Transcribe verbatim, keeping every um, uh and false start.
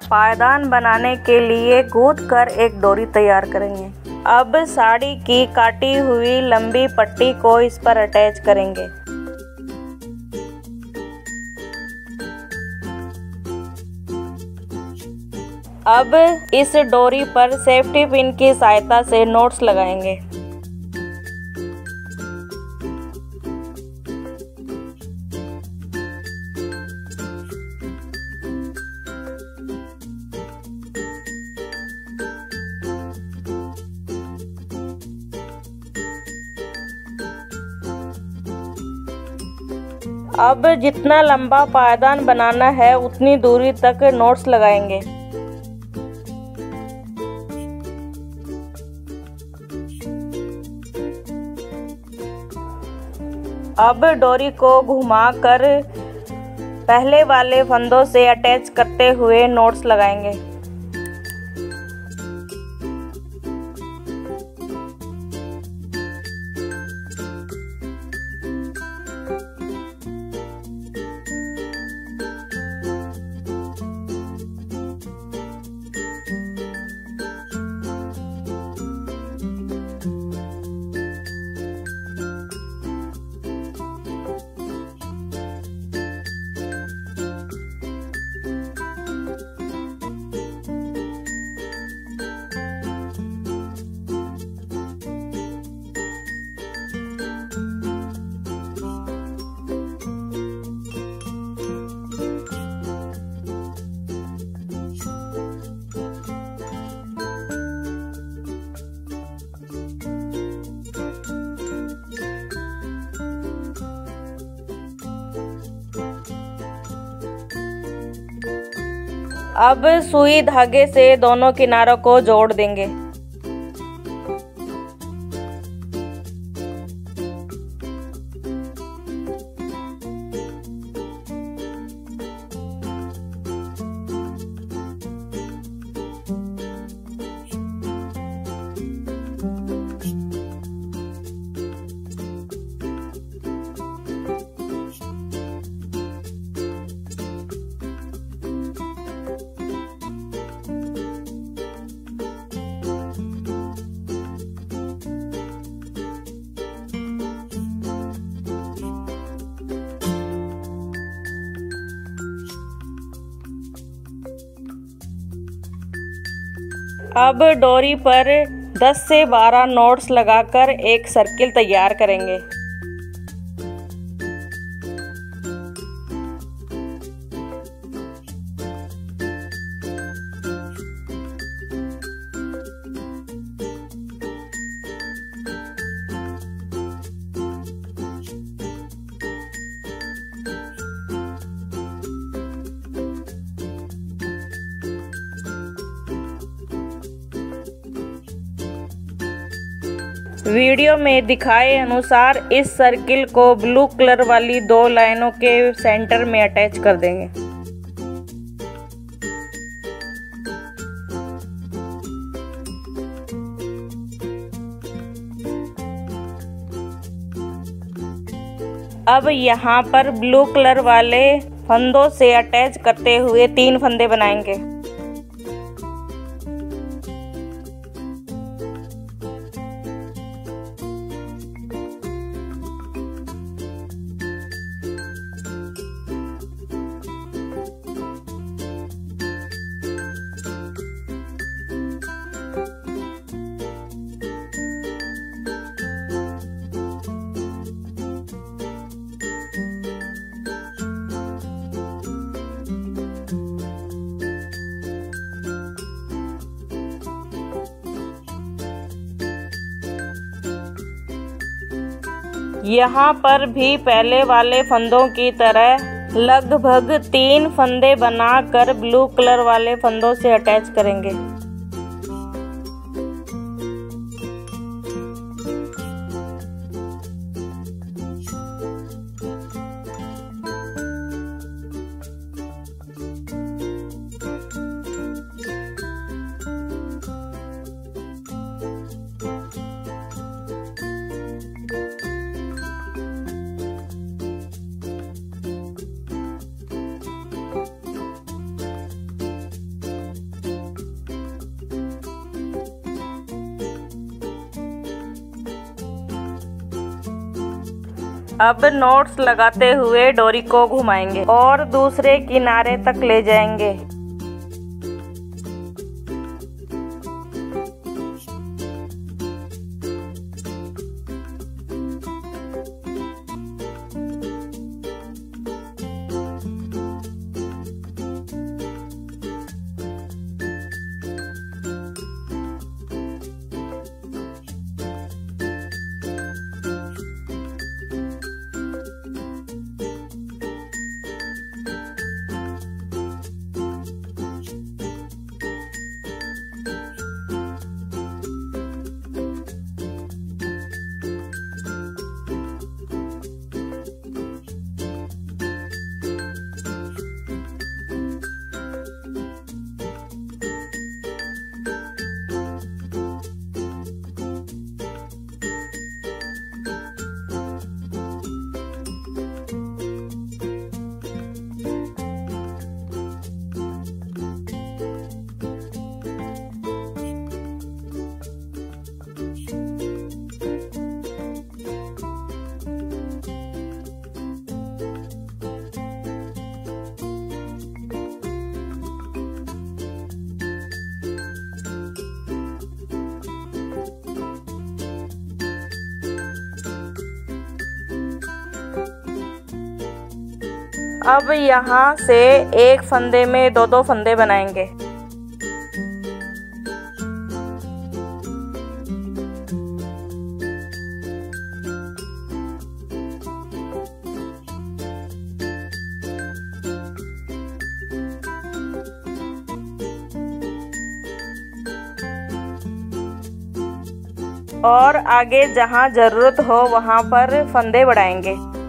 पायदान बनाने के लिए गूंथ कर एक डोरी तैयार करेंगे। अब साड़ी की काटी हुई लंबी पट्टी को इस पर अटैच करेंगे। अब इस डोरी पर सेफ्टी पिन की सहायता से नॉट्स लगाएंगे। अब जितना लंबा पायदान बनाना है उतनी दूरी तक नॉट्स लगाएंगे। अब डोरी को घुमाकर पहले वाले फंदों से अटैच करते हुए नॉट्स लगाएंगे। अब सुई धागे से दोनों किनारों को जोड़ देंगे। अब डोरी पर दस से बारह नॉट्स लगाकर एक सर्किल तैयार करेंगे। वीडियो में दिखाए अनुसार इस सर्किल को ब्लू कलर वाली दो लाइनों के सेंटर में अटैच कर देंगे। अब यहाँ पर ब्लू कलर वाले फंदों से अटैच करते हुए तीन फंदे बनाएंगे। यहाँ पर भी पहले वाले फंदों की तरह लगभग तीन फंदे बनाकर ब्लू कलर वाले फंदों से अटैच करेंगे। अब नॉट्स लगाते हुए डोरी को घुमाएंगे और दूसरे किनारे तक ले जाएंगे। अब यहाँ से एक फंदे में दो दो फंदे बनाएंगे। और आगे जहाँ जरूरत हो वहाँ पर फंदे बढ़ाएंगे।